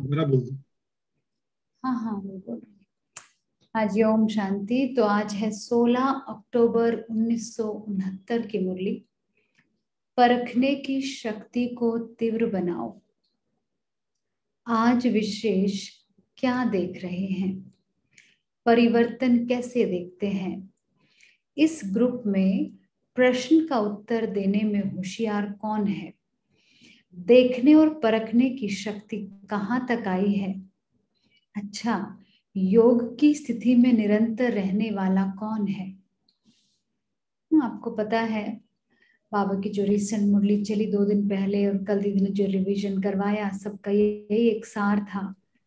मेरा बोल दो। हाँ हाँ मैं बोल रही हूँ। आज ओम शांति। तो आज है 16 अक्टूबर 1969 की मुरली। परखने की शक्ति को तीव्र बनाओ। आज विशेष क्या देख रहे हैं? परिवर्तन कैसे देखते हैं? इस ग्रुप में प्रश्न का उत्तर देने में होशियार कौन है? देखने और परखने की शक्ति कहाँ तक आई है? अच्छा, योग की स्थिति में निरंतर रहने वाला कौन है? आपको पता है बाबा की जो रिसेंट मुरली चली 2 दिन पहले और कल दीदी ने जो रिवीजन करवाया, सबका यही एक सार था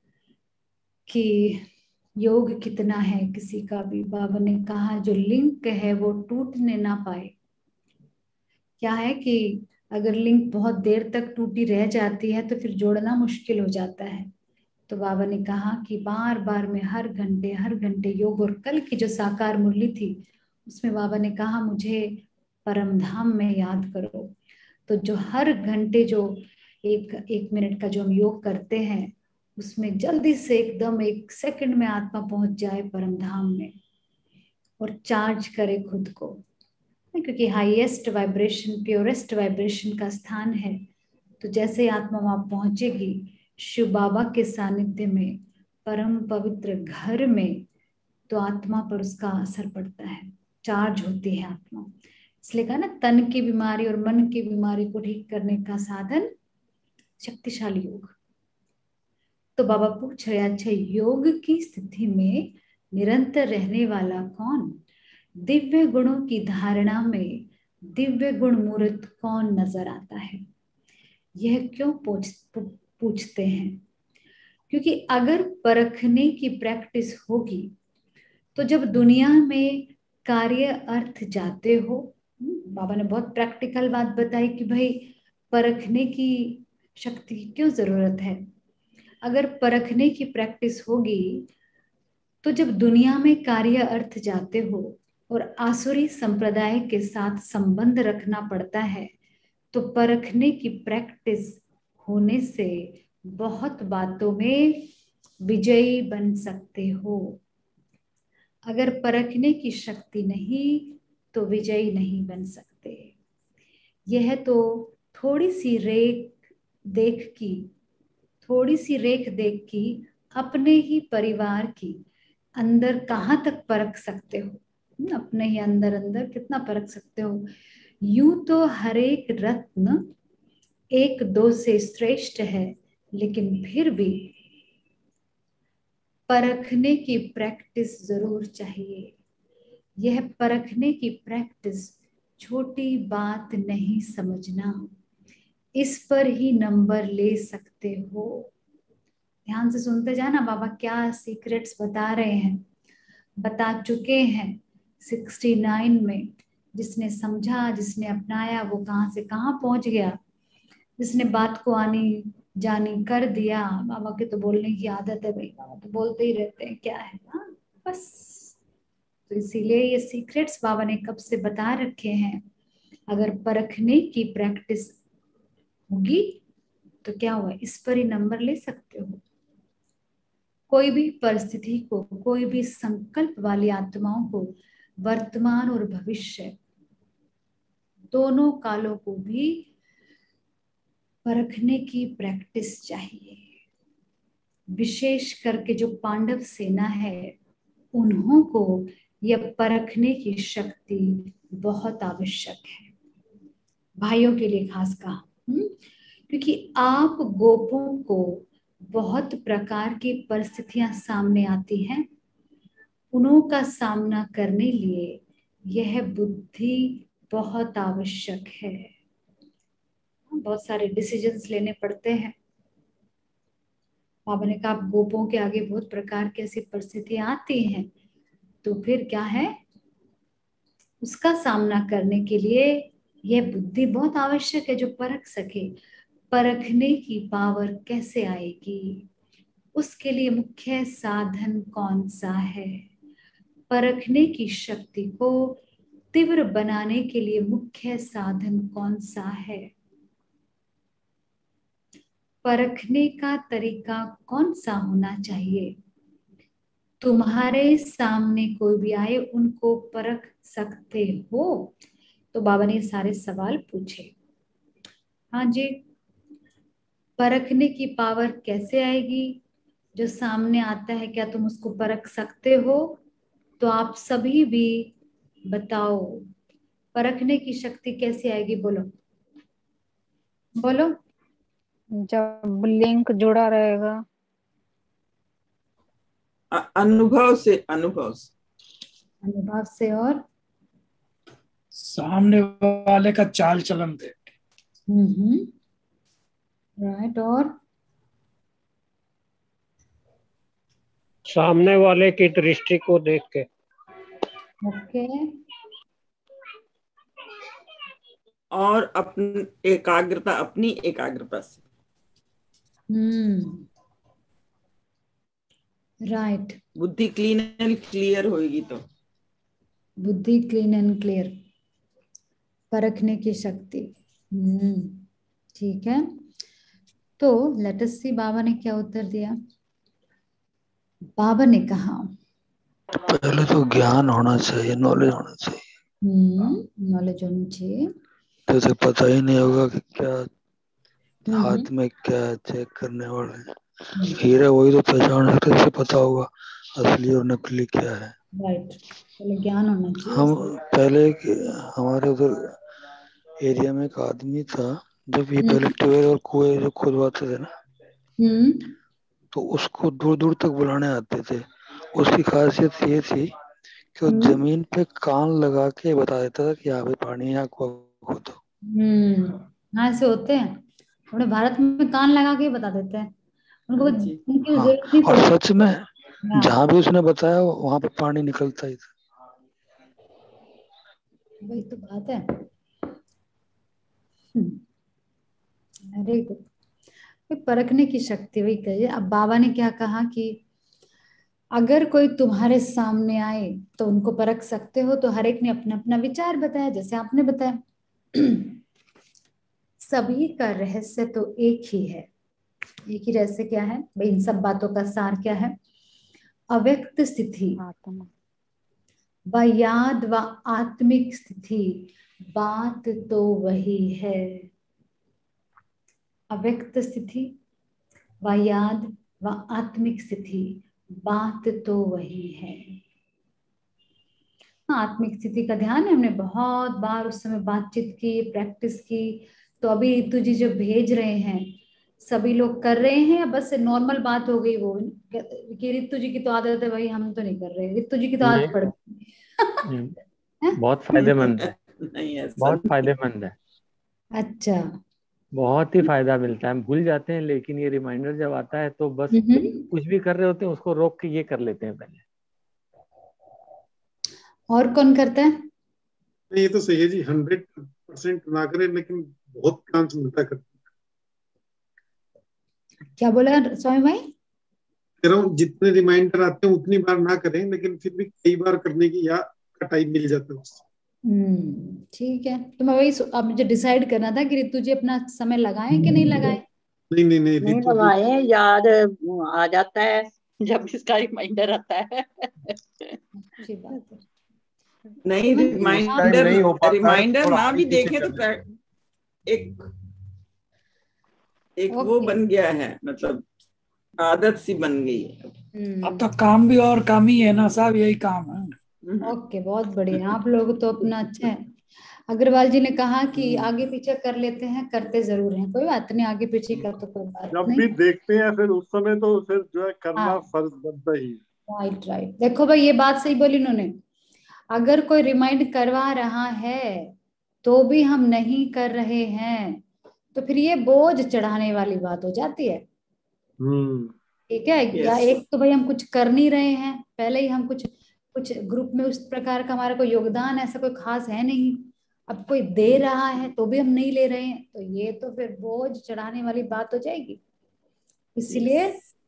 कि योग कितना है। किसी का भी बाबा ने कहा जो लिंक है वो टूटने ना पाए। क्या है कि अगर लिंक बहुत देर तक टूटी रह जाती है तो फिर जोड़ना मुश्किल हो जाता है। तो बाबा ने कहा कि बार बार में हर घंटे योग। और कल की जो साकार मुरली थी उसमें बाबा ने कहा मुझे परम धाम में याद करो। तो जो हर घंटे जो एक एक मिनट का जो हम योग करते हैं उसमें जल्दी से एकदम 1 सेकंड में आत्मा पहुंच जाए परम धाम में और चार्ज करे खुद को। क्योंकि हाईएस्ट वाइब्रेशन, प्योरेस्ट वाइब्रेशन का स्थान है। तो जैसे ही आत्मा वहां पहुंचेगी शिव बाबा के सानिध्य में, परम पवित्र घर में, तो आत्मा पर उसका असर पड़ता है, चार्ज होती है आत्मा। इसलिए कहा ना, तन की बीमारी और मन की बीमारी को ठीक करने का साधन शक्तिशाली योग। तो बाबा पूछ रहे, अच्छा योग की स्थिति में निरंतर रहने वाला कौन? दिव्य गुणों की धारणा में दिव्य गुण मूर्त कौन नजर आता है? यह क्यों पूछते हैं? क्योंकि अगर परखने की प्रैक्टिस होगी तो जब दुनिया में कार्य अर्थ जाते हो, बाबा ने बहुत प्रैक्टिकल बात बताई कि भाई परखने की शक्ति की क्यों जरूरत है। अगर परखने की प्रैक्टिस होगी तो जब दुनिया में कार्य अर्थ जाते हो और आसुरी संप्रदाय के साथ संबंध रखना पड़ता है तो परखने की प्रैक्टिस होने से बहुत बातों में विजयी बन सकते हो। अगर परखने की शक्ति नहीं तो विजयी नहीं बन सकते। यह तो थोड़ी सी रेख देख की थोड़ी सी रेख देख की अपने ही परिवार की अंदर कहाँ तक परख सकते हो? अपने ही अंदर अंदर कितना परख सकते हो? यूं तो हर एक रत्न एक दो से श्रेष्ठ है, लेकिन फिर भी परखने की प्रैक्टिस जरूर चाहिए। यह परखने की प्रैक्टिस छोटी बात नहीं समझना, इस पर ही नंबर ले सकते हो। ध्यान से सुनते जाना, बाबा क्या सीक्रेट्स बता रहे हैं, बता चुके हैं 69 में। जिसने समझा, जिसने अपनाया, वो कहाँ से कहाँ पहुंच गया। जिसने बात को आनी जानी कर दिया, बाबा के तो बोलने की आदत है भाई, बाबा तो बोलते ही रहते हैं, क्या है। हाँ बस, तो इसीलिए ये सीक्रेट्स बाबा ने कब से बता रखे हैं। अगर परखने की प्रैक्टिस होगी तो क्या हुआ, इस पर ही नंबर ले सकते हो। कोई भी परिस्थिति को, कोई भी संकल्प वाली आत्माओं को वर्तमान और भविष्य दोनों कालों को भी परखने की प्रैक्टिस चाहिए। विशेष करके जो पांडव सेना है उन्हों को यह परखने की शक्ति बहुत आवश्यक है, भाइयों के लिए खास कहा। क्योंकि आप गोपों को बहुत प्रकार की परिस्थितियां सामने आती हैं, उन्हों का सामना करने लिए यह बुद्धि बहुत आवश्यक है। बहुत सारे डिसीजंस लेने पड़ते हैं। बाबा ने कहा आप गोपों के आगे बहुत प्रकार की ऐसी परिस्थितियां आती हैं, तो फिर क्या है, उसका सामना करने के लिए यह बुद्धि बहुत आवश्यक है जो परख सके। परखने की पावर कैसे आएगी? उसके लिए मुख्य साधन कौन सा है? परखने की शक्ति को तीव्र बनाने के लिए मुख्य साधन कौन सा है? परखने का तरीका कौन सा होना चाहिए? तुम्हारे सामने कोई भी आए उनको परख सकते हो? तो बाबा ने सारे सवाल पूछे। हाँ जी, परखने की पावर कैसे आएगी? जो सामने आता है क्या तुम उसको परख सकते हो? तो आप सभी भी बताओ, परखने की शक्ति कैसे आएगी? बोलो बोलो। जब लिंक जुड़ा रहेगा। अनुभव से, अनुभव से। अनुभव से। और सामने वाले का चाल चलन देख। राइट। और सामने वाले की दृष्टि को देख के। ओके। और अपनी एकाग्रता, अपनी एकाग्रता से। राइट। बुद्धि क्लीन एंड क्लियर होगी तो। बुद्धि क्लीन एंड क्लियर, परखने की शक्ति। ठीक है, तो लेट अस सी बाबा ने क्या उत्तर दिया। बाबा ने कहा पहले तो ज्ञान होना चाहिए, नॉलेज होना चाहिए। नॉलेज होनी चाहिए। जैसे पता ही नहीं होगा कि क्या हाथ में क्या चेक करने वाले हैं। हीरा वही तो पहचान सकते, जैसे पता होगा असली और नकली क्या है। राइट, पहले ज्ञान होना चाहिए। हम पहले हमारे उधर एरिया में एक आदमी था, जब ये पहले ट्यूबवेल और कुएं जो खुदवाते थे ना, तो उसको दूर दूर तक बुलाने आते थे। उसकी खासियत ये थी कि वो जमीन पे कान लगा के बता देता था कि यहाँ पे पानी है, यहाँ कुआं खोदो। हाँ, ऐसे होते हैं थोड़े, भारत में कान लगा के ही बता देते हैं, उनको उनकी जरूरत नहीं और पड़ती। सच में जहाँ भी उसने बताया वहां पे पानी निकलता ही था। वही तो बात है। अरे परखने की शक्ति वही कही। अब बाबा ने क्या कहा कि अगर कोई तुम्हारे सामने आए तो उनको परख सकते हो। तो हर एक ने अपना अपना विचार बताया, जैसे आपने बताया। सभी का रहस्य तो एक ही है। एक ही रहस्य क्या है भाई? इन सब बातों का सार क्या है? अव्यक्त स्थिति व याद व आत्मिक स्थिति, बात तो वही है। अव्यक्त स्थिति व याद व आत्मिक स्थिति, बात तो वही है। हाँ, आत्मिक स्थिति का ध्यान है, हमने बहुत बार उस समय बातचीत की, प्रैक्टिस की। तो अभी रितु जी जो भेज रहे हैं सभी लोग कर रहे हैं, या बस नॉर्मल बात हो गई वो कि रितु जी की तो आदत है भाई, हम तो नहीं कर रहे। रितु जी की तो आदत पड़ गई। बहुत फायदेमंद है। नहीं, बहुत फायदेमंद है। अच्छा, बहुत ही फायदा मिलता है। हम भूल जाते हैं, लेकिन ये रिमाइंडर जब आता है तो बस कुछ भी कर रहे होते हैं उसको रोक के ये कर लेते हैं पहले। और कौन करता है? नहीं, ये तो सही है जी। 100% ना करें, लेकिन बहुत चांस मिलता है। क्या बोला स्वामी भाई? कह रहा हूँ जितने रिमाइंडर आते हैं उतनी बार ना करें, लेकिन फिर भी कई बार करने की का टाइम मिल जाता है उससे। ठीक है, तो मैं वही अब मुझे डिसाइड करना था कि रितु जी अपना समय लगाएं कि नहीं लगाएं। नहीं लगाए, याद आ जाता है जब इसका रिमाइंडर आता है। अच्छी बात है। नहीं, रिमाइंडर ना भी देखे तो एक वो बन गया है, मतलब आदत सी बन गई है। अब तो काम भी और काम ही है ना, सब यही काम है। ओके, बहुत बढ़िया। आप लोग तो अपना अच्छा है। अग्रवाल जी ने कहा कि आगे पीछे कर लेते हैं, करते जरूर हैं, कोई बात नहीं, आगे पीछे का तो कोई बात जब नहीं। भी देखते हैं फिर उस समय तो फिर जो है करना फर्ज बनता ही है। राइट। देखो भाई, ये बात सही बोली इन्होंने। अगर कोई रिमाइंड करवा रहा है तो भी हम नहीं कर रहे हैं, तो फिर ये बोझ चढ़ाने वाली बात हो जाती है। ठीक है, या एक तो भाई हम कुछ कर नहीं रहे हैं, पहले ही हम कुछ ग्रुप में उस प्रकार का हमारा कोई योगदान ऐसा कोई खास है नहीं। अब कोई दे रहा है तो भी हम नहीं ले रहे हैं, तो ये तो फिर बोझ चढ़ाने वाली बात हो जाएगी। इसलिए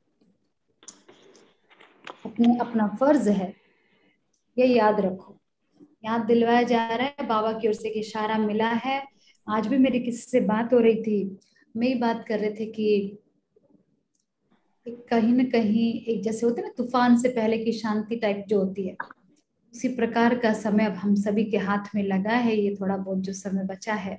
अपना फर्ज है, ये याद रखो। याद दिलवाया जा रहा है, बाबा की ओर से एक इशारा मिला है। आज भी मेरी किसी से बात हो रही थी, मैं ही बात कर रहे थे कि कहीं ना कहीं एक जैसे होते हैं ना तूफान से पहले की शांति टाइप जो होती है, उसी प्रकार का समय अब हम सभी के हाथ में लगा है। ये थोड़ा बहुत जो समय बचा है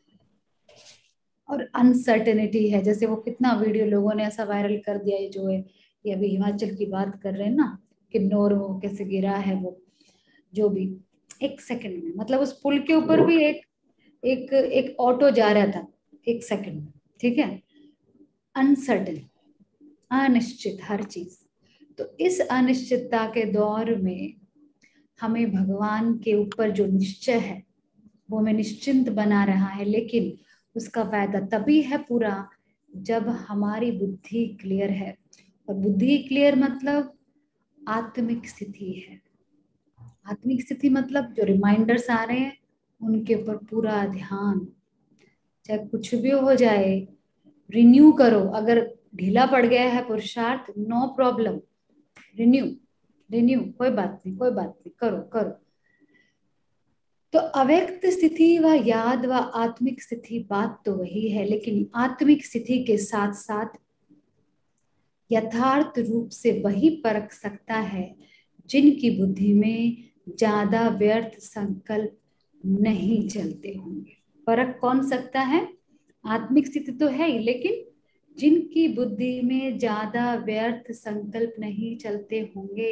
और अनसर्टेनिटी है, जैसे वो कितना वीडियो लोगों ने ऐसा वायरल कर दिया है जो है, ये अभी हिमाचल की बात कर रहे हैं ना, किन्नौर वो कैसे गिरा है, वो जो भी 1 सेकंड में, मतलब उस पुल के ऊपर भी एक एक एक ऑटो जा रहा था 1 सेकंड में, ठीक है। अनसर्टेन, अनिश्चित हर चीज। तो इस अनिश्चितता के दौर में हमें भगवान के ऊपर जो निश्चय है वो हमें निश्चिंत बना रहा है, लेकिन उसका फायदा तभी है पूरा जब हमारी बुद्धि क्लियर है। और बुद्धि क्लियर मतलब आत्मिक स्थिति है। आत्मिक स्थिति मतलब जो रिमाइंडर्स आ रहे हैं उनके ऊपर पूरा ध्यान, चाहे कुछ भी हो जाए रिन्यू करो। अगर ढीला पड़ गया है पुरुषार्थ, नो प्रॉब्लम, रिन्यू रिन्यू, कोई बात नहीं, कोई बात नहीं, करो करो। तो अव्यक्त स्थिति व याद व आत्मिक स्थिति बात तो वही है, लेकिन आत्मिक स्थिति के साथ साथ यथार्थ रूप से वही परख सकता है जिनकी बुद्धि में ज्यादा व्यर्थ संकल्प नहीं चलते होंगे। परख कौन सकता है? आत्मिक स्थिति तो है ही, लेकिन जिनकी बुद्धि में ज्यादा व्यर्थ संकल्प नहीं चलते होंगे,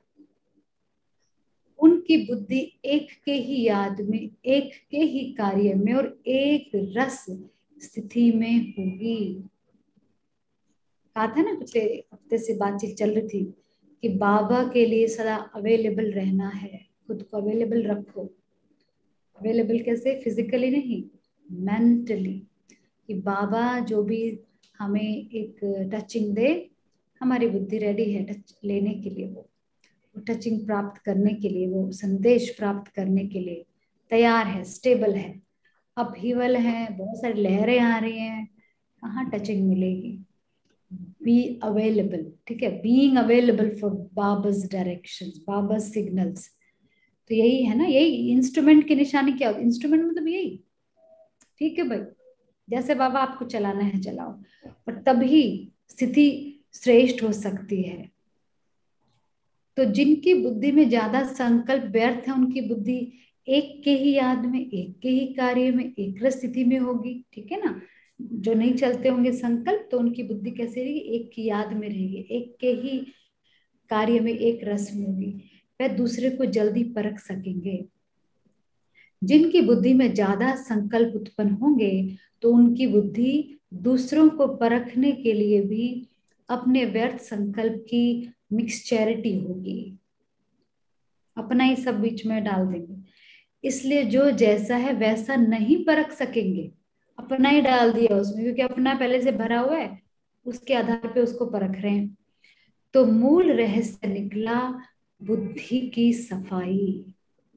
उनकी बुद्धि एक के ही याद में, एक के ही कार्य में और एक रस स्थिति में होगी। कहा था ना, पिछले हफ्ते से बातचीत चल रही थी कि बाबा के लिए सदा अवेलेबल रहना है, खुद को अवेलेबल रखो। अवेलेबल कैसे? फिजिकली नहीं, मेंटली, कि बाबा जो भी हमें एक टचिंग दे, हमारी बुद्धि रेडी है टच लेने के लिए, वो टचिंग प्राप्त करने के लिए, वो संदेश प्राप्त करने के लिए तैयार है, स्टेबल है। अपहीवल है, बहुत सारी लहरें आ रही हैं, कहाँ टचिंग मिलेगी? बी अवेलेबल, ठीक है, बीइंग अवेलेबल फॉर बाबा's डायरेक्शंस, बाबा's सिग्नल्स। तो यही है ना, यही इंस्ट्रूमेंट की निशानी क्या होती है? इंस्ट्रूमेंट मतलब यही, ठीक है भाई, जैसे बाबा आपको चलाना है चलाओ, और तभी स्थिति श्रेष्ठ हो सकती है। तो जिनकी बुद्धि में ज्यादा संकल्प व्यर्थ है, उनकी बुद्धि एक के ही याद में, एक के ही कार्य में, एक रस स्थिति में होगी, ठीक है ना। जो नहीं चलते होंगे संकल्प, तो उनकी बुद्धि कैसे रहेगी? एक की याद में रहेगी, एक के ही कार्य में, एक रस में होगी, वह दूसरे को जल्दी परख सकेंगे। जिनकी बुद्धि में ज्यादा संकल्प उत्पन्न होंगे, तो उनकी बुद्धि दूसरों को परखने के लिए भी अपने व्यर्थ संकल्प की मिक्सचैरिटी होगी, अपना ही सब बीच में डाल देंगे। इसलिए जो जैसा है वैसा नहीं परख सकेंगे, अपना ही डाल दिया उसमें, क्योंकि अपना पहले से भरा हुआ है, उसके आधार पे उसको परख रहे हैं। तो मूल रहस्य निकला बुद्धि की सफाई।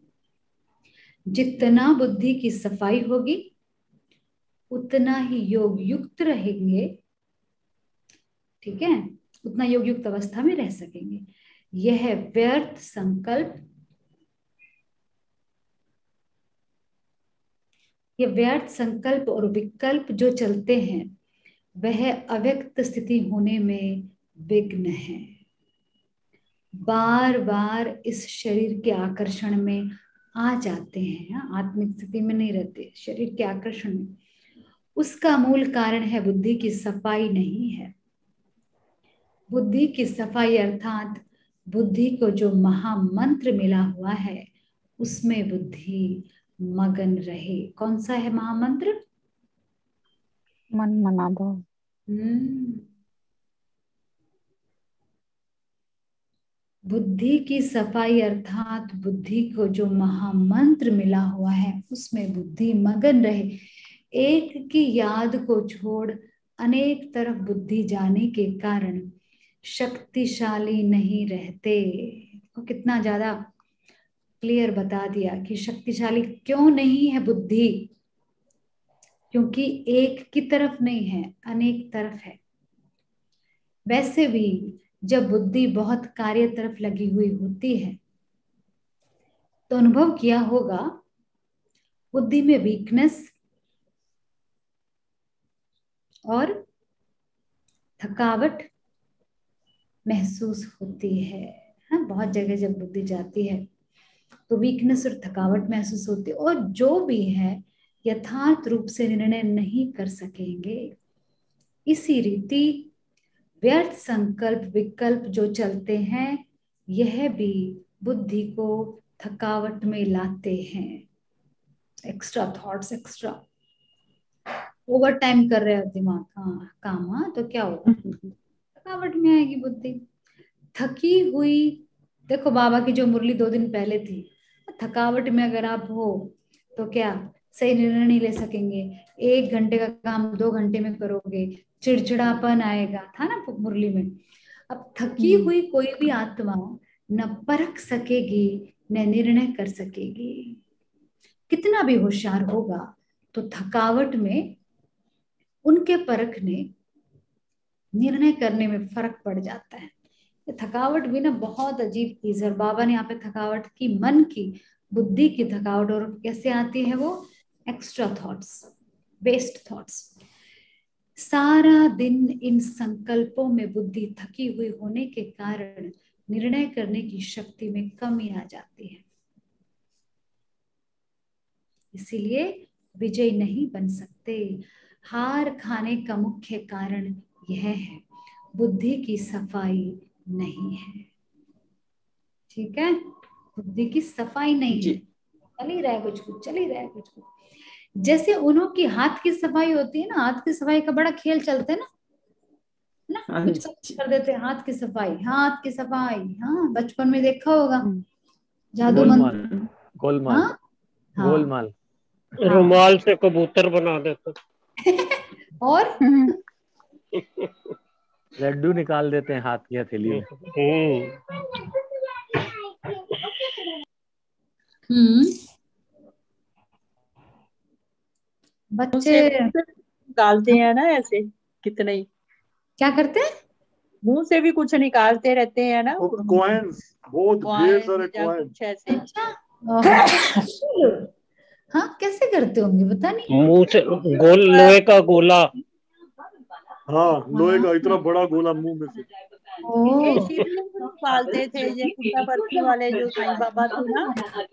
जितना बुद्धि की सफाई होगी उतना ही योग युक्त रहेंगे, ठीक है, उतना योग युक्त अवस्था में रह सकेंगे। यह व्यर्थ संकल्प, ये व्यर्थ संकल्प और विकल्प जो चलते हैं वह अव्यक्त स्थिति होने में विघ्न है। बार बार इस शरीर के आकर्षण में आ जाते हैं, आत्मिक स्थिति में नहीं रहते, शरीर के आकर्षण में। उसका मूल कारण है बुद्धि की सफाई नहीं है। बुद्धि की सफाई अर्थात बुद्धि को जो महामंत्र मिला हुआ है उसमें बुद्धि मगन रहे। कौन सा है महामंत्र? मन मना दो। बुद्धि की सफाई अर्थात बुद्धि को जो महामंत्र मिला हुआ है उसमें बुद्धि मगन रहे। एक की याद को छोड़ अनेक तरफ बुद्धि जाने के कारण शक्तिशाली नहीं रहते। तो कितना ज्यादा क्लियर बता दिया कि शक्तिशाली क्यों नहीं है बुद्धि, क्योंकि एक की तरफ नहीं है, अनेक तरफ है। वैसे भी जब बुद्धि बहुत कार्य तरफ लगी हुई होती है तो अनुभव किया होगा बुद्धि में वीकनेस और थकावट महसूस होती है। हाँ, बहुत जगह जब बुद्धि जाती है तो वीकनेस और थकावट महसूस होती है, और जो भी है यथार्थ रूप से निर्णय नहीं कर सकेंगे। इसी रीति व्यर्थ संकल्प विकल्प जो चलते हैं, यह भी बुद्धि को थकावट में लाते हैं। Extra thoughts, extra overtime कर रहे हो दिमाग का काम, हाँ, तो क्या होगा, थकावट में आएगी बुद्धि। थकी हुई, देखो बाबा की जो मुरली 2 दिन पहले थी, थकावट में अगर आप हो तो क्या सही निर्णय नहीं ले सकेंगे, 1 घंटे का काम 2 घंटे में करोगे, चिड़चिड़ापन आएगा, था ना मुरली में। अब थकी हुई कोई भी आत्मा न परख सकेगी न निर्णय कर सकेगी। कितना भी होशियार होगा तो थकावट में उनके परखने निर्णय करने में फर्क पड़ जाता है। थकावट भी ना बहुत अजीब चीज है, और बाबा ने यहाँ पे थकावट की, मन की, बुद्धि की थकावट, और कैसे आती है वो, एक्स्ट्रा थॉट्स, वेस्ट थॉट्स। सारा दिन इन संकल्पों में बुद्धि थकी हुई होने के कारण निर्णय करने की शक्ति में कमी आ जाती है। इसीलिए विजयी नहीं बन सकते। हार खाने का मुख्य कारण यह है, बुद्धि की सफाई नहीं है। ठीक है, बुद्धि की सफाई नहीं है, चल ही रहा है कुछ कुछ, चल ही रहा है कुछ कुछ। जैसे उन्हों की हाथ की सफाई होती है ना, हाथ की सफाई का बड़ा खेल चलते है ना, कुछ कर देते हैं हाथ की सफाई, हाथ की सफाई। हाँ, बचपन में देखा होगा, जादू मंत्र, गोलमाल, गोलमाल, रुमाल से कबूतर बना देते और लड्डू निकाल देते हैं हाथ की हथेली में। बच्चे निकालते हैं ना ऐसे, कितने ही क्या करते हैं, मुंह से भी कुछ निकालते रहते हैं ना, कॉइन्स, बहुत ढेर सारे कॉइन्स ऐसे। हाँ, कैसे करते होंगे पता नहीं, मुंह से गोल लोहे का गोला, हाँ लोहे का इतना बड़ा गोला मुंह में से। निकालते थे ये कुत्ता बर्फी वाले जो साईं बाबा थे ना।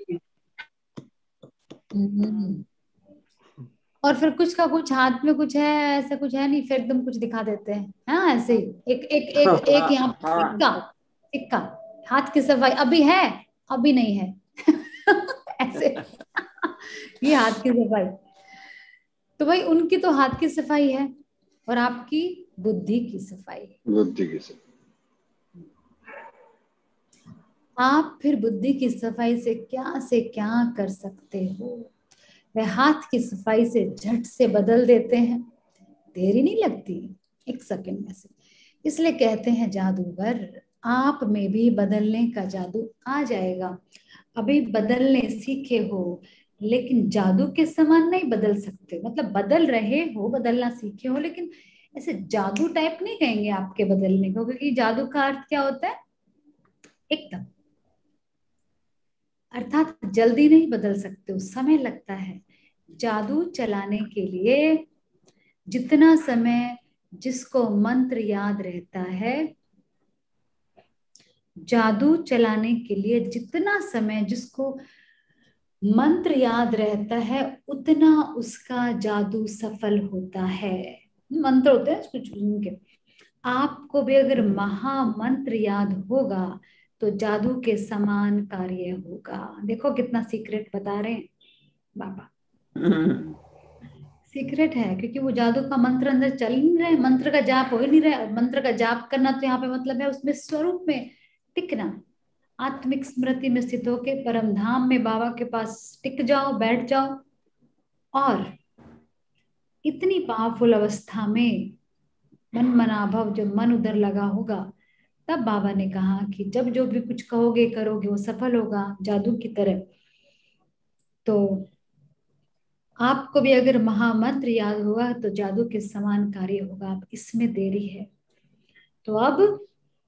और फिर कुछ का कुछ हाथ में कुछ है, ऐसा कुछ है नहीं, फिर एकदम कुछ दिखा देते हैं। हाँ, ऐसे ही एक एक एक एक यहाँ सिक्का, सिक्का, हाथ की सफाई अभी है, अभी नहीं है ऐसे ये हाथ की सफाई। तो भाई उनकी तो हाथ की सफाई है, और आपकी बुद्धि की सफाई, बुद्धि की सफाई। आप फिर बुद्धि की सफाई से क्या कर सकते हो, वह हाथ की सफाई से झट से बदल देते हैं, देरी नहीं लगती, 1 सेकंड में से। इसलिए कहते हैं जादूगर, आप में भी बदलने का जादू आ जाएगा। अभी बदलने सीखे हो, लेकिन जादू के समान नहीं बदल सकते। मतलब बदल रहे हो, बदलना सीखे हो, लेकिन ऐसे जादू टाइप नहीं कहेंगे आपके बदलने को, क्योंकि जादू का अर्थ क्या होता है, एकदम, अर्थात जल्दी नहीं बदल सकते हो, समय लगता है। जादू चलाने के लिए जितना समय जिसको मंत्र याद रहता है, जादू चलाने के लिए जितना समय जिसको मंत्र याद रहता है, उतना उसका जादू सफल होता है। मंत्र होते हैं कुछ उनके। आपको भी अगर महामंत्र याद होगा तो जादू के समान कार्य होगा। देखो कितना सीक्रेट बता रहे हैं बाबा, सीक्रेट है, क्योंकि वो जादू का मंत्र अंदर चल नहीं रहा है, मंत्र का जाप हो ही नहीं रहा है। मंत्र का जाप करना तो यहाँ पे मतलब है उसमें स्वरूप में टिकना, आत्मिक स्मृति में स्थित होके परम धाम में बाबा के पास टिक जाओ, बैठ जाओ। और इतनी पावरफुल अवस्था में मन मनाभव, जब मन उधर लगा होगा, तब बाबा ने कहा कि जब जो भी कुछ कहोगे करोगे वो सफल होगा जादू की तरह। तो आपको भी अगर महामंत्र याद होगा तो जादू के समान कार्य होगा। अब इसमें देरी है, तो अब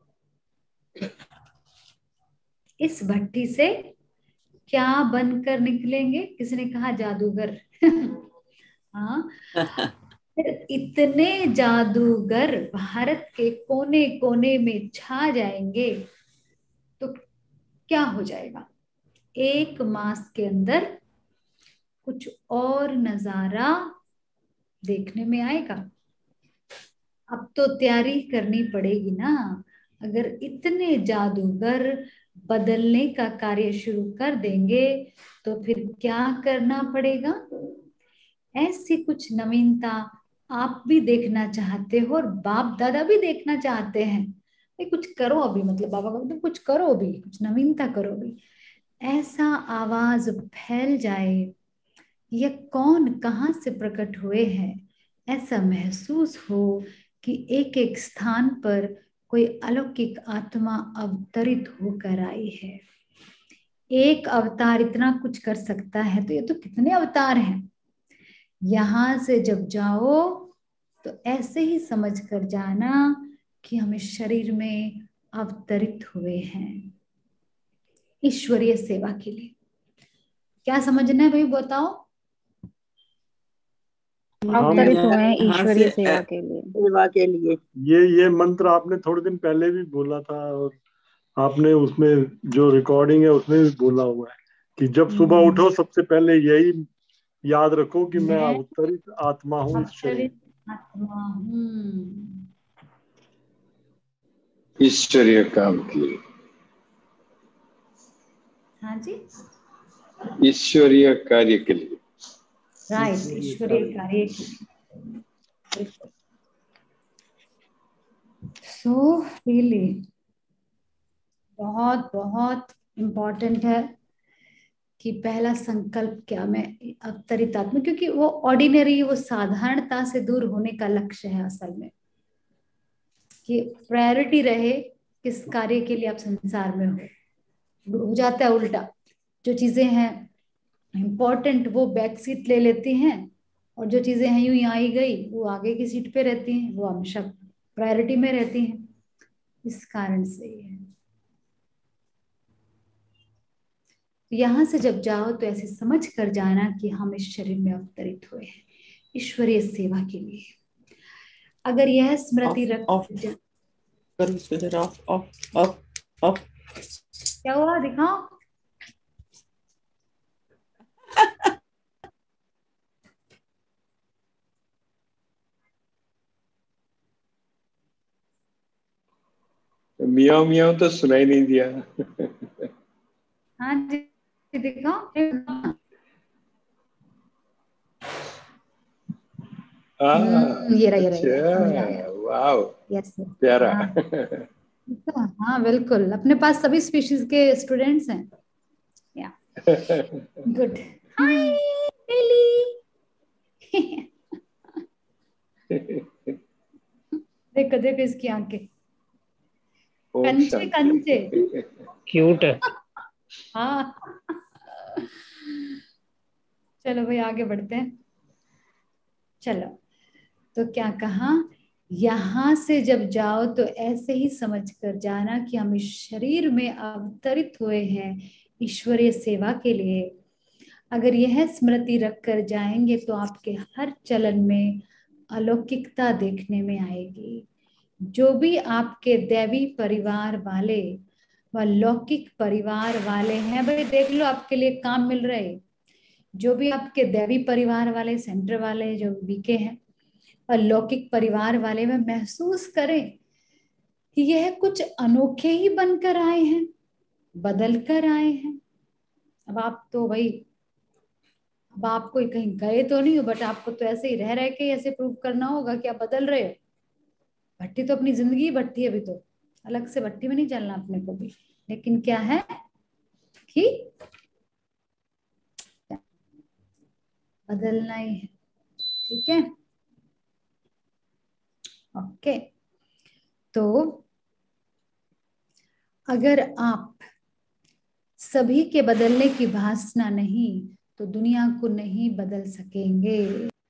इस भट्टी से क्या बनकर निकलेंगे, किसने कहा जादूगर हाँ इतने जादूगर भारत के कोने कोने में छा जाएंगे तो क्या हो जाएगा? 1 मास के अंदर कुछ और नजारा देखने में आएगा। अब तो तैयारी करनी पड़ेगी ना। अगर इतने जादूगर बदलने का कार्य शुरू कर देंगे तो फिर क्या करना पड़ेगा? ऐसी कुछ नवीनता आप भी देखना चाहते हो और बाप दादा भी देखना चाहते हैं। कुछ करो अभी, मतलब बाबा का कुछ करो भी, कुछ नवीनता करो भी। ऐसा आवाज फैल जाए, ये कौन कहाँ से प्रकट हुए हैं, ऐसा महसूस हो कि एक एक स्थान पर कोई अलौकिक आत्मा अवतरित होकर आई है। एक अवतार इतना कुछ कर सकता है तो ये तो कितने अवतार हैं। यहां से जब जाओ तो ऐसे ही समझ कर जाना कि हम इस शरीर में अवतरित हुए हैं ईश्वरीय सेवा के लिए। क्या समझना है भाई, बताओ। अवतरित हुए हैं ईश्वरीय सेवा के लिए। सेवा के लिए ये मंत्र आपने थोड़े दिन पहले भी बोला था और आपने उसमें जो रिकॉर्डिंग है उसमें भी बोला हुआ है कि जब सुबह उठो सबसे पहले यही याद रखो कि मैं अवतरित आत्मा हूँ इस शरीर। आत्मा हूँ ईश्वरीय काम के लिए। हाँ जी, ईश्वरीय कार्य के लिए। राइट, ईश्वरीय कार्य के लिए। सो रियली बहुत बहुत इम्पोर्टेंट है कि पहला संकल्प क्या, मैं अवतरित आत्मा, क्योंकि वो ऑर्डिनरी, वो साधारणता से दूर होने का लक्ष्य है असल में। कि प्रायोरिटी रहे किस कार्य के लिए आप संसार में हो जाता है उल्टा। जो चीजें हैं इम्पोर्टेंट वो बैक सीट ले लेती हैं और जो चीजें हैं यूं ही आई गई वो आगे की सीट पे रहती हैं, वो हमेशा प्रायोरिटी में रहती हैं। इस कारण से ये है। यहां से जब जाओ तो ऐसे समझ कर जाना कि हम इस शरीर में अवतरित हुए हैं ईश्वरीय सेवा के लिए। अगर यह स्मृति रख क्या हुआ दिखाओ। मियाँ मियाँ तो सुनाई नहीं दिया। हाँ जी दिखाओ। ये रहा। वाव, यस प्यारा। हाँ बिल्कुल, अपने पास सभी स्पीशीज के स्टूडेंट्स हैं। या गुड। हाय लिली। देखो देखो इसकी आंखें, कंचे कंचे क्यूट है। हाँ चलो भाई आगे बढ़ते हैं। चलो तो क्या कहा, यहां से जब जाओ तो ऐसे ही समझ कर जाना कि हम इस शरीर में अवतरित हुए हैं ईश्वरीय सेवा के लिए। अगर यह स्मृति रख कर जाएंगे तो आपके हर चलन में अलौकिकता देखने में आएगी। जो भी आपके दैवी परिवार वाले व लौकिक परिवार वाले हैं, भाई देख लो आपके लिए काम मिल रहे। जो भी आपके दैवी परिवार वाले, सेंटर वाले जो बीके हैं और लौकिक परिवार वाले में महसूस करें कि यह कुछ अनोखे ही बनकर आए हैं, बदल कर आए हैं। अब आप तो भाई, अब आप कोई कहीं गए तो नहीं हो, बट आपको तो ऐसे ही रह रह के ऐसे प्रूव करना होगा कि आप बदल रहे हो। भट्टी तो अपनी जिंदगी भट्टी है, अभी तो अलग से भट्टी में नहीं चलना अपने को भी। लेकिन क्या है कि बदलना ही है। ठीक है, ओके। तो अगर आप सभी के बदलने की वासना नहीं तो दुनिया को नहीं बदल सकेंगे।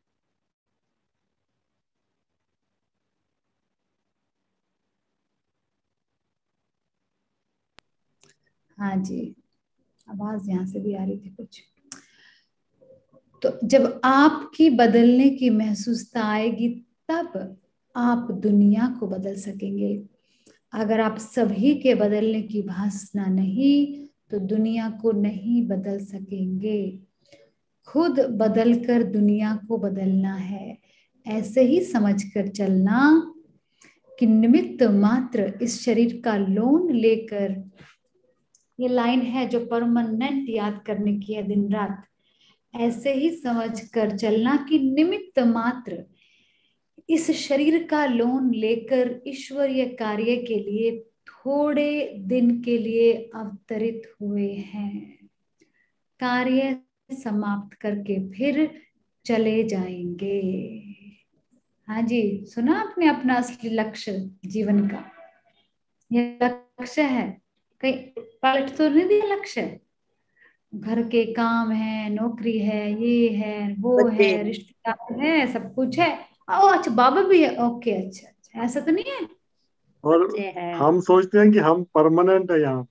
हाँ जी, आवाज यहां से भी आ रही थी कुछ। तो जब आपकी बदलने की महसूसता आएगी तब आप दुनिया को बदल सकेंगे। अगर आप सभी के बदलने की वासना नहीं तो दुनिया को नहीं बदल सकेंगे। खुद बदलकर दुनिया को बदलना है। ऐसे ही समझकर चलना कि निमित्त मात्र इस शरीर का लोन लेकर, ये लाइन है जो परमानेंट याद करने की है दिन रात। ऐसे ही समझकर चलना कि निमित्त मात्र इस शरीर का लोन लेकर ईश्वरीय कार्य के लिए थोड़े दिन के लिए अवतरित हुए हैं। कार्य समाप्त करके फिर चले जाएंगे। हाँ जी, सुना आपने अपना असली लक्ष्य जीवन का? ये लक्ष्य है, कहीं पलट तो नहीं दिया लक्ष्य? घर के काम है, नौकरी है, ये है, वो है, रिश्तेदार है, सब कुछ है। ओ अच्छा, बाबा भी है। ओके, अच्छा अच्छा, ऐसा तो नहीं है। और हम सोचते हैं कि हम परमानेंट है यहाँ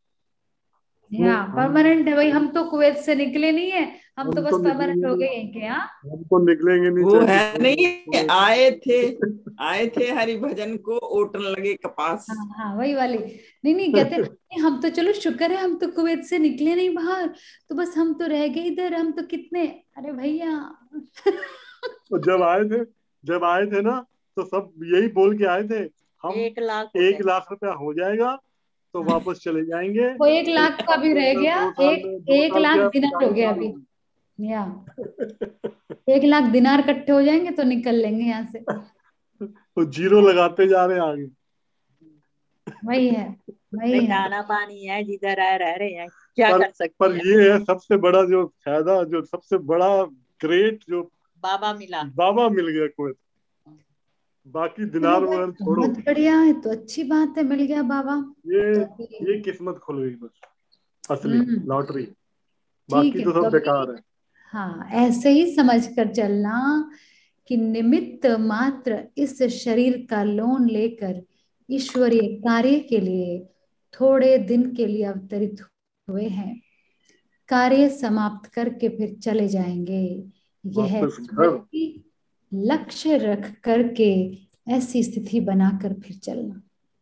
परमानेंट है भाई। हम तो कुवैत से निकले नहीं है, हम तो बस परमानेंट हो गए क्या? हम तो निकलेंगे नहीं। वो है नहीं, आए थे हरि भजन को, ओटन लगे कपास। हाँ वही वाली। नहीं कहते नहीं, हम तो चलो शुक्र है हम तो कुवैत से निकले नहीं बाहर, तो बस हम तो रह गए इधर। हम तो कितने, अरे भैया तो जब आए थे ना, तो सब यही बोल के आए थे, हम 1 लाख रुपया हो जाएगा तो वापस चले जाएंगे। वो 1 लाख का भी रह गया। 1 लाख दिनार हो गया अभी, या 1 लाख दिनार इकट्ठे हो जाएंगे तो निकल लेंगे यहाँ से। तो 0 लगाते जा रहे हैं आगे। वही है, वही है। दाना पानी है, जिधर आए रह रहे हैं, क्या कर सकते पर ये है सबसे बड़ा जो फायदा, जो सबसे बड़ा ग्रेट, जो बाबा मिल गया कुवैत। बाकी दिनार वगैरह छोड़ो। बहुत बढ़िया है, तो अच्छी बात है, मिल गया बाबा। ये किस्मत खुल गई बस, असली लॉटरी। बाकी तो सब बेकार है। हाँ, ऐसे ही समझकर चलना कि निमित्त मात्र इस शरीर का लोन लेकर ईश्वरीय कार्य के लिए थोड़े दिन के लिए अवतरित हुए हैं। कार्य समाप्त करके फिर चले जाएंगे। यह लक्ष्य रख करके ऐसी स्थिति बनाकर फिर चलना।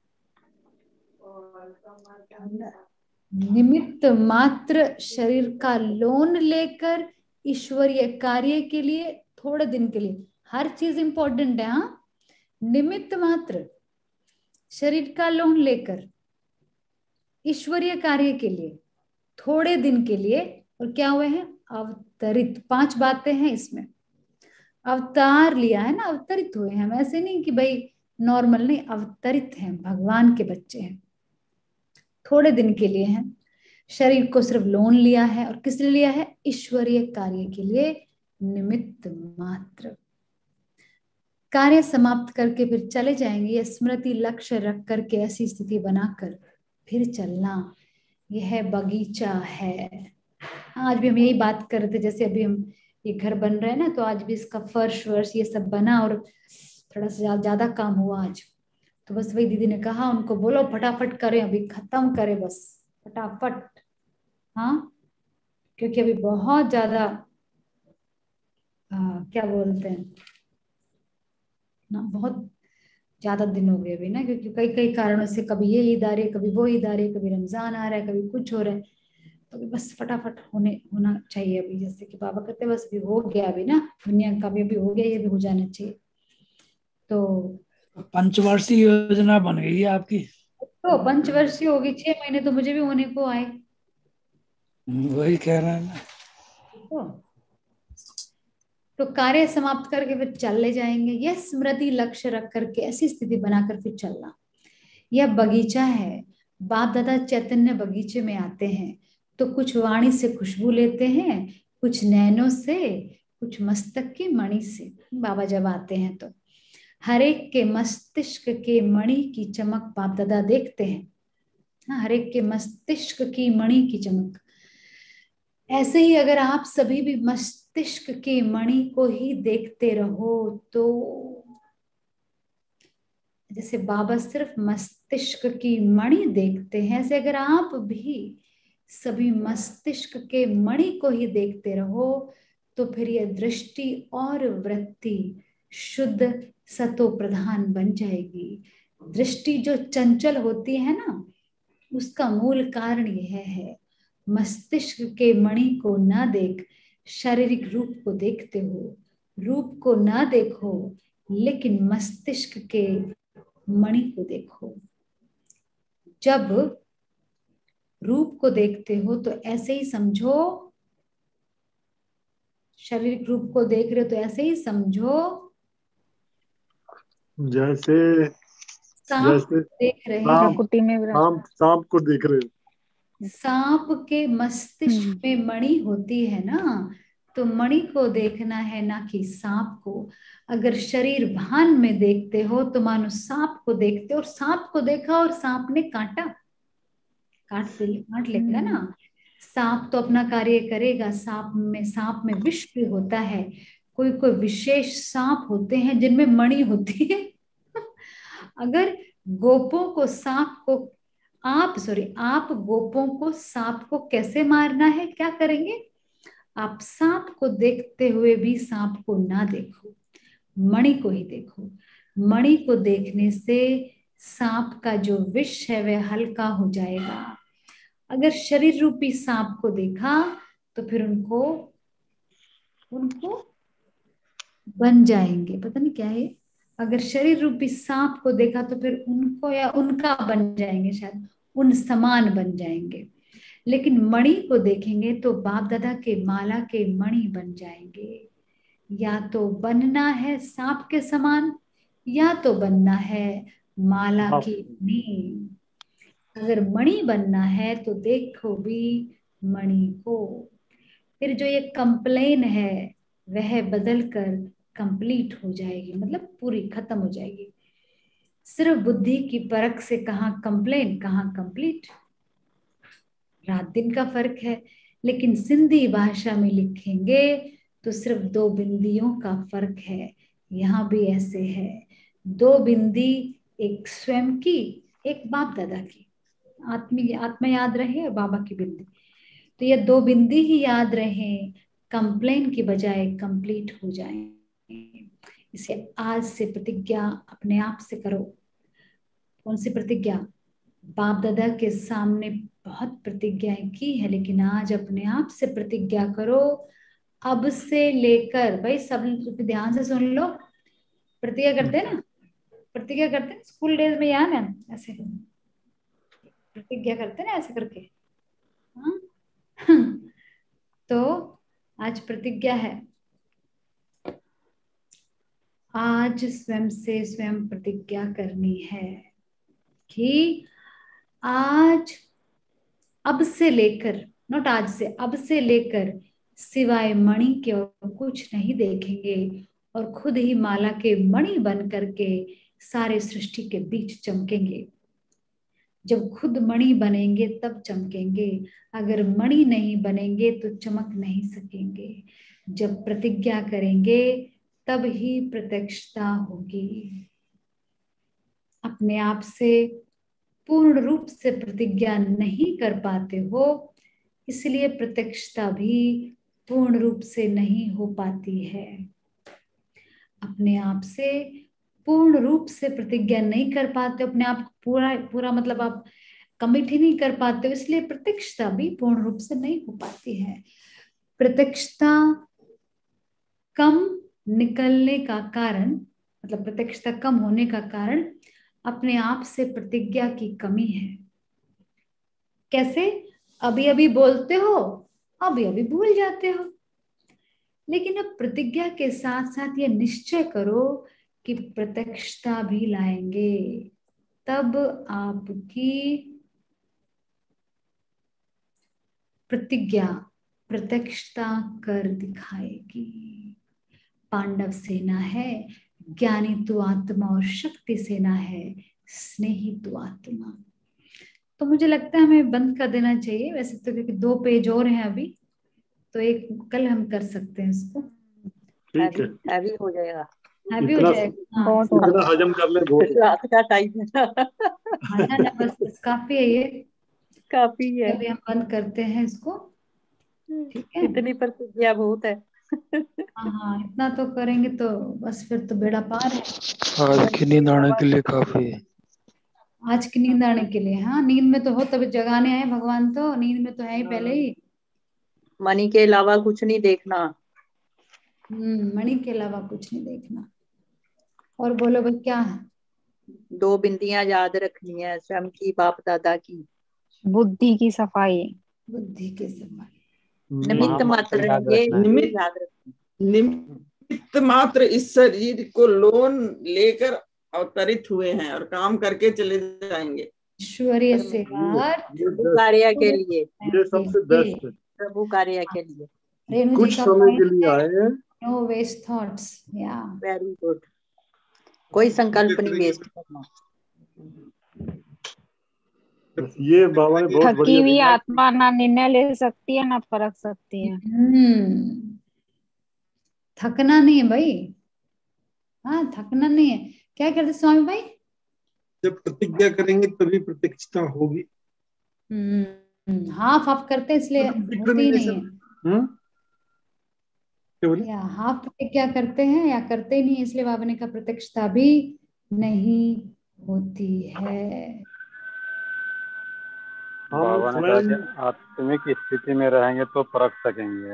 निमित्त मात्र शरीर का लोन लेकर ईश्वरीय कार्य के लिए थोड़े दिन के लिए, हर चीज इंपॉर्टेंट है। हाँ, निमित्त मात्र शरीर का लोन लेकर ईश्वरीय कार्य के लिए थोड़े दिन के लिए, और क्या हुए हैं? अवतरित। 5 बातें हैं इसमें। अवतार लिया है ना, अवतरित हुए हैं। हम ऐसे नहीं कि भाई नॉर्मल, नहीं, अवतरित हैं, भगवान के बच्चे हैं। थोड़े दिन के लिए हैं, शरीर को सिर्फ लोन लिया है। और किस लिए लिया है? ईश्वरीय कार्य के लिए। निमित्त मात्र कार्य समाप्त करके फिर चले जाएंगे। यह स्मृति लक्ष्य रख करके ऐसी स्थिति बनाकर फिर चलना, यह बगीचा है। आज भी हम यही बात कर रहे थे, जैसे अभी हम ये घर बन रहे हैं ना, तो आज भी इसका फर्श वर्श ये सब बना और थोड़ा सा ज्यादा काम हुआ आज। तो बस वही दीदी ने कहा उनको, बोलो फटाफट करें, अभी खत्म करें बस फटाफट। हाँ, क्योंकि अभी बहुत ज्यादा क्या बोलते हैं ना, बहुत ज्यादा दिन हो गए अभी ना, क्योंकि कई कई कारणों से, कभी ये ईद आ रही है, कभी वो ईद आ रही है, कभी रमजान आ रहा है, कभी कुछ हो रहा है। तो बस फटाफट होना चाहिए अभी। जैसे कि बाबा कहते बस अभी हो गया, अभी ना दुनिया का भी अभी हो गया, ये भी हो जाना चाहिए। तो पंचवर्षीय योजना बन गई है आपकी। तो पंचवर्षीय होगी, 6 महीने तो मुझे भी होने को आए। वही कह रहे हैं ना। तो कार्य समाप्त करके फिर चले जाएंगे। यह स्मृति लक्ष्य रख करके ऐसी स्थिति बनाकर फिर चलना। यह बगीचा है। बाप दादा चैतन्य बगीचे में आते हैं तो कुछ वाणी से खुशबू लेते हैं, कुछ नैनों से, कुछ मस्तक की मणि से। बाबा जब आते हैं तो हर एक के मस्तिष्क के मणि की चमक बाप दादा देखते हैं। हाँ, हर एक के मस्तिष्क की मणि की चमक। ऐसे ही अगर आप सभी भी मस्तिष्क की मणि को ही देखते रहो, तो जैसे बाबा सिर्फ मस्तिष्क की मणि देखते हैं, ऐसे अगर आप भी सभी मस्तिष्क के मणि को ही देखते रहो, तो फिर यह दृष्टि और वृत्ति शुद्ध सतो प्रधान बन जाएगी। दृष्टि जो चंचल होती है ना, उसका मूल कारण यह है, मस्तिष्क के मणि को ना देख, शारीरिक रूप को देखते हो। रूप को ना देखो, लेकिन मस्तिष्क के मणि को देखो। जब रूप को देखते हो तो ऐसे ही समझो, शारीरिक रूप को देख रहे हो तो ऐसे ही समझो जैसे सांप देख रहे हैं, सांप को देख रहे हो। सांप के मस्तिष्क में मणि होती है ना, तो मणि को देखना है, ना कि सांप को। अगर शरीर भान में देखते हो तो सांप को देखते हो, और सांप को देखा और सांप ने काटा, काट लेगा ना। सांप तो अपना कार्य करेगा, सांप में विष भी होता है। कोई कोई विशेष सांप होते हैं जिनमें मणि होती है। अगर गोपों को आप गोपों को सांप को कैसे मारना है, क्या करेंगे? आप सांप को देखते हुए भी सांप को ना देखो, मणि को ही देखो। मणि को देखने से सांप का जो विष है वह हल्का हो जाएगा। अगर शरीर रूपी सांप को देखा तो फिर उनको बन जाएंगे, पता नहीं क्या है। अगर शरीर रूपी सांप को देखा तो फिर उनको या उनका बन जाएंगे, शायद उन समान बन जाएंगे। लेकिन मणि को देखेंगे तो बाप दादा के माला के मणि बन जाएंगे। या तो बनना है सांप के समान, या तो बनना है माला की मणि। अगर मणि बनना है तो देखो भी मणि को। फिर जो ये कंप्लेन है वह बदल कर कंप्लीट हो जाएगी, मतलब पूरी खत्म हो जाएगी। सिर्फ बुद्धि की परख से कहाँ कंप्लेन कहाँ कंप्लीट, रात दिन का फर्क है। लेकिन सिंधी भाषा में लिखेंगे तो सिर्फ 2 बिंदियों का फर्क है। यहाँ भी ऐसे है, 2 बिंदी, एक स्वयं की, एक बाप दादा की। आत्मा याद रहे और बाबा की बिंदी, तो ये 2 बिंदी ही याद रहे, कंप्लेन की बजाय कंप्लीट हो जाए। इसे आज से प्रतिज्ञा अपने आप से करो। कौन सी प्रतिज्ञा? बाप दादा के सामने बहुत प्रतिज्ञाएं की है, लेकिन आज अपने आप से प्रतिज्ञा करो। अब से लेकर, भाई सब ध्यान से सुन लो, प्रतिज्ञा करते हैं ना, प्रतिज्ञा करते हैं स्कूल डेज में, याद है ऐसे प्रतिज्ञा करते हैं ना ऐसे करके, हाँ? तो आज प्रतिज्ञा है, आज स्वयं से स्वयं प्रतिज्ञा करनी है कि आज, अब से लेकर, नॉट आज से, अब से लेकर सिवाय मणि के और कुछ नहीं देखेंगे, और खुद ही माला के मणि बन करके सारे सृष्टि के बीच चमकेंगे। जब खुद मणि बनेंगे तब चमकेंगे, अगर मणि नहीं बनेंगे तो चमक नहीं सकेंगे। जब प्रतिज्ञा करेंगे तब ही प्रत्यक्षता होगी। अपने आप से पूर्ण रूप से प्रतिज्ञा नहीं कर पाते हो, इसलिए प्रत्यक्षता भी पूर्ण रूप से नहीं हो पाती है। अपने आप से पूर्ण रूप से प्रतिज्ञा नहीं कर पाते, अपने आप को पूरा मतलब आप कमिट ही नहीं कर पाते हो, इसलिए प्रत्यक्षता भी पूर्ण रूप से नहीं हो पाती है। प्रत्यक्षता कम निकलने का कारण, मतलब प्रत्यक्षता कम होने का कारण अपने आप से प्रतिज्ञा की कमी है। कैसे? अभी अभी बोलते हो, अभी अभी भूल जाते हो। लेकिन अब प्रतिज्ञा के साथ साथ ये निश्चय करो कि प्रत्यक्षता भी लाएंगे, तब आपकी प्रतिज्ञा प्रत्यक्षता कर दिखाएगी। पांडव सेना है, ज्ञानी तू आत्मा, और शक्ति सेना है, स्नेही तू आत्मा। तो मुझे लगता है हमें बंद कर देना चाहिए वैसे तो, क्योंकि 2 पेज और हैं अभी, तो एक कल हम कर सकते हैं इसको। ठीक है, हैवी हो जाएगा, हैवी हो जाएगा। हाँ, इतना हजम कर ले, बहुत रात का टाइम है। ना बस काफी है, ये काफी है। अभी हम बंद करते हैं इसको, ठीक है? इतनी प्रतिज्ञा बहुत है। हाँ, इतना तो करेंगे तो बस फिर तो बेड़ा पार है। आज की नींद आने के लिए काफी है। आज की नींद आने के लिए, हाँ नींद में तो हो तभी जगाने आए भगवान, तो नींद में तो है ही पहले ही। मनी के अलावा कुछ नहीं देखना। मणि के अलावा कुछ नहीं देखना। और बोलो भाई क्या है? 2 बिंदियां याद रखनी है, स्वयं की, बाप दादा की। बुद्धि की सफाई। बुद्धि के सफाई। निमित्त मात्र याद ये रखना है। निमित्त याद रखना। निमित्त मात्र इस शरीर को लोन लेकर अवतरित हुए हैं और काम करके चले जाएंगे। ईश्वरीय सेवा प्रभु कार्य के लिए, ये सबसे बेस्ट है। प्रभु कार्य के लिए रेणु कुछ जी का समय के point लिए है, आए हैं। No waste thoughts. या वेरी गुड। कोई संकल्प नहीं वेस्ट करना। ये बाबा ने बहुत थकी बढ़िया हुई बोला। आत्मा ना निर्णय ले सकती है ना परख सकती है। थकना नहीं है भाई। हाँ, थकना नहीं है। क्या करते स्वामी भाई? जब प्रतिज्ञा करेंगे तभी प्रत्यक्षता होगी। हाफ हाफ करते इसलिए होती ही नहीं है। क्या बोले? या हाफ प्रतिज्ञा करते हैं या करते ही नहीं है, इसलिए बाबा ने कहा प्रत्यक्षता भी नहीं होती है। हम स्वयं आत्मिक स्थिति में रहेंगे तो परख सकेंगे।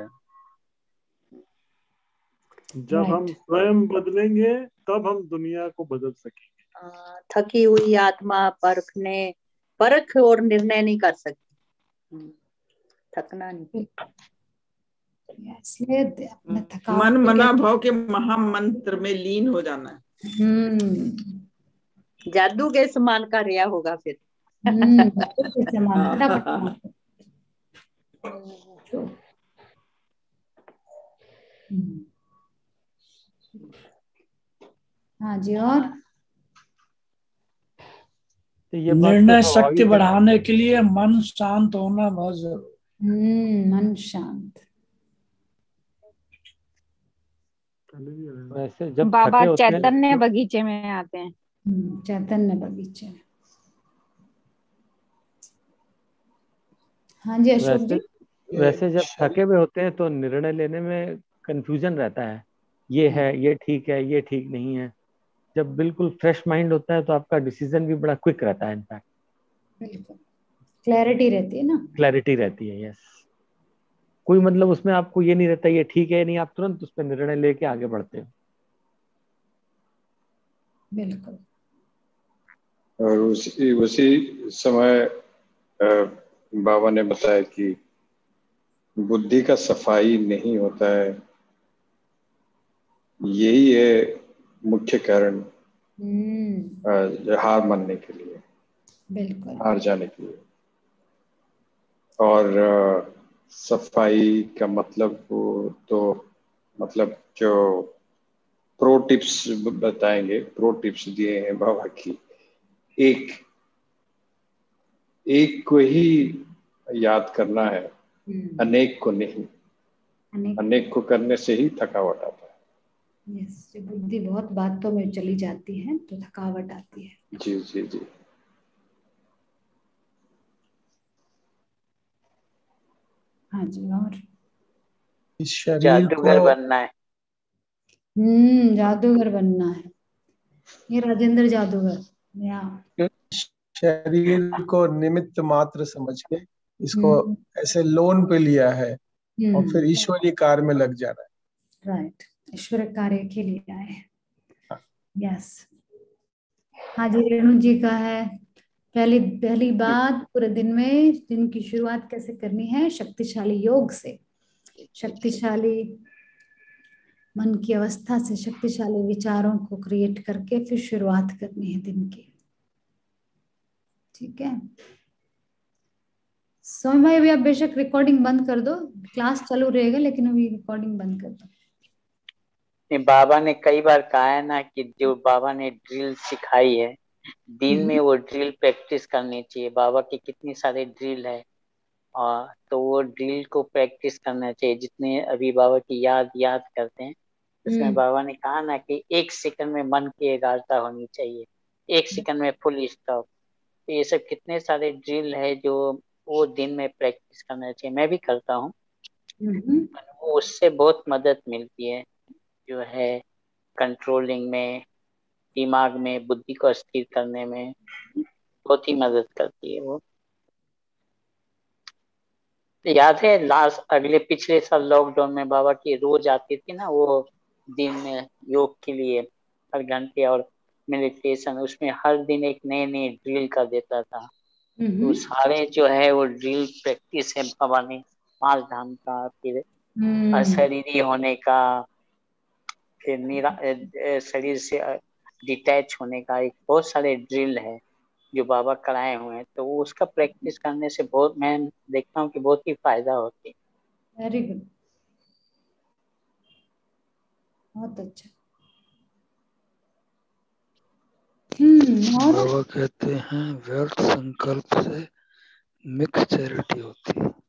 जब हम स्वयं बदलेंगे तब हम दुनिया को बदल सकेंगे। थकी हुई आत्मा परख और निर्णय नहीं कर सकती। थकना नहीं। इसलिए अपने थकावट मन मना भाव के महामंत्र में लीन हो जाना है। जादू के समान का रिया होगा फिर। हाँ जी। और तो ये निर्णय शक्ति बढ़ाने के लिए मन शांत होना बहुत जरूरी। मन शांत। वैसे जब बाबा थके होते हैं चैतन्य बगीचे में आते हैं। चैतन्य बगीचे। हाँ जी अशोक जी। वैसे जब थके हुए होते हैं तो निर्णय लेने में कंफ्यूजन रहता है, ये है, ये ठीक है, ये ठीक नहीं है। जब बिल्कुल फ्रेश माइंड होता है तो आपका डिसीजन भी बड़ा क्विक रहता है। इनफैक्ट बिल्कुल क्लैरिटी रहती है ना। क्लैरिटी रहती है। यस, कोई मतलब उसमें आपको ये नहीं रहता ये ठीक है नहीं, आप तुरंत उस पर निर्णय लेके आगे बढ़ते हो। बिल्कुल। और उसी समय बाबा ने बताया कि बुद्धि का सफाई नहीं होता है, यही है मुख्य कारण हार मानने के लिए, बिल्कुल हार जाने के लिए। और सफाई का मतलब तो मतलब जो प्रो टिप्स बताएंगे, प्रो टिप्स दिए हैं बाबा की, एक को ही याद करना है, अनेक को नहीं। अनेक को करने से ही थकावट आता है। यस, जब बुद्धि बहुत बातों में चली जाती है तो थकावट आती है। जी जी जी। हाँ जी। और इस शरीर जादूगर को बनना है। जादूगर बनना है। ये राजेंद्र जादूगर। या शरीर को निमित्त मात्र समझ के इसको ऐसे लोन पे लिया है और फिर ईश्वरीय कार्य में लग जाना है। राइट, ईश्वर कार्य के लिए आए हैं। यस। हाँ जी, रेणु जी का है पहली बात, पूरे दिन में दिन की शुरुआत कैसे करनी है? शक्तिशाली योग से, शक्तिशाली मन की अवस्था से, शक्तिशाली विचारों को क्रिएट करके फिर शुरुआत करनी है दिन की। ठीक है सोम भाई, अभी आप बेशक रिकॉर्डिंग बंद कर दो, क्लास चालू रहेगा लेकिन अभी रिकॉर्डिंग बंद कर दो। बाबा ने कई बार कहा है ना कि जो बाबा ने ड्रिल सिखाई है दिन में, वो ड्रिल प्रैक्टिस करनी चाहिए। बाबा के कितनी सारे ड्रिल है, और तो वो ड्रिल को प्रैक्टिस करना चाहिए। जितने अभी बाबा की याद करते हैं, उसमें बाबा ने कहा ना कि 1 सेकंड में मन की एकाग्रता होनी चाहिए, 1 सेकंड में फुल स्टॉप। तो ये सब कितने सारे ड्रिल है जो वो दिन में प्रैक्टिस करना चाहिए। मैं भी करता हूँ, वो उससे बहुत मदद मिलती है, जो है कंट्रोलिंग में, दिमाग में, बुद्धि को स्थिर करने में बहुत ही मदद करती है वो। याद है अगले पिछले साल लॉकडाउन में बाबा की रोज आती थी ना वो दिन में योग के लिए हर घंटे, और मेडिटेशन, उसमें हर दिन एक नए नए ड्रिल कर देता था। तो सारे जो है वो ड्रिल प्रैक्टिस है बाबा ने, 5 धाम का, फिर अशरीरी होने का, फिर शरीर से डिटैच होने का, एक बहुत सारे ड्रिल है जो बाबा कराए हुए हैं। तो वो उसका प्रैक्टिस करने से बहुत, मैं देखता हूँ कि बहुत ही फायदा होती है। वेरी गुड, बहुत अच्छा। बाबा कहते हैं व्यर्थ संकल्प से मिक्स चैरिटी होती है।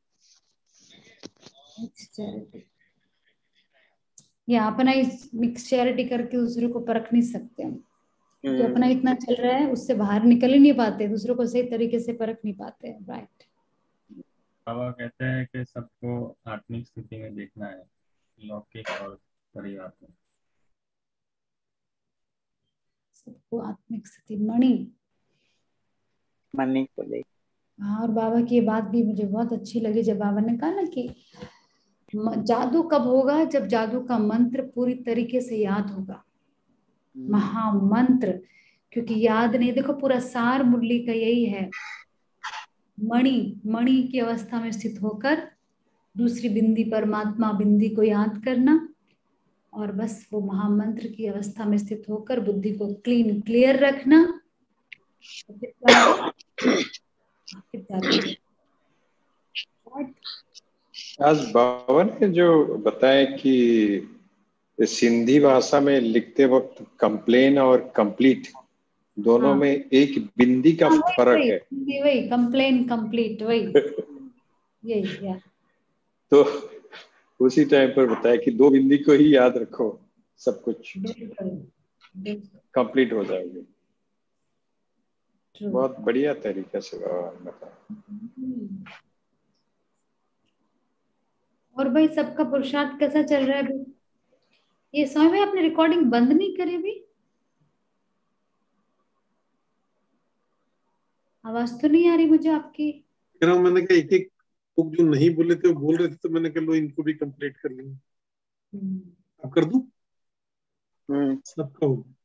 मिक्स चैरिटी, या अपना मिक्स चैरिटी करके दूसरे को परख नहीं सकते हम, क्योंकि अपना इतना चल रहा है, उससे बाहर निकल ही नहीं पाते, दूसरों को सही तरीके से परख नहीं पाते। राइट। बाबा कहते हैं कि सबको आत्मिक स्थिति में देखना है, लौकिक और परिवर्तन। सबको आत्मिक स्थिति, मणि को ले। हाँ, और बाबा की ये बात भी मुझे बहुत अच्छी लगी, जब बाबा ने कहा ना कि जादू कब होगा, जब जादू का मंत्र पूरी तरीके से याद होगा, महामंत्र। क्योंकि याद नहीं, देखो पूरा सार मुरली का यही है, मणि की अवस्था में स्थित होकर दूसरी बिंदी परमात्मा बिंदी को याद करना, और बस वो महामंत्र की अवस्था में स्थित होकर बुद्धि को क्लीन क्लियर रखना। आज बाबा ने जो बताया कि सिंधी भाषा में लिखते वक्त कंप्लेन और कंप्लीट दोनों में एक बिंदी का फर्क है। वही कंप्लेन कंप्लीट, वही यही यार। तो उसी टाइम पर बताया कि 2 बिंदी को ही याद रखो, सब कुछ कंप्लीट हो जाएगी। बहुत बढ़िया तरीके से बताया। और भाई सबका पुरुषार्थ कैसा चल रहा है अभी? ये समय में आपने रिकॉर्डिंग बंद नहीं करी अभी? आवाज तो नहीं आ रही मुझे आपकी। कह रहा हूँ, मैंने कहा एक एक लोग जो नहीं बोले थे वो बोल रहे थे, तो मैंने कहा लो इनको भी कंप्लीट कर लेंगे। अब कर दूं? सबका हो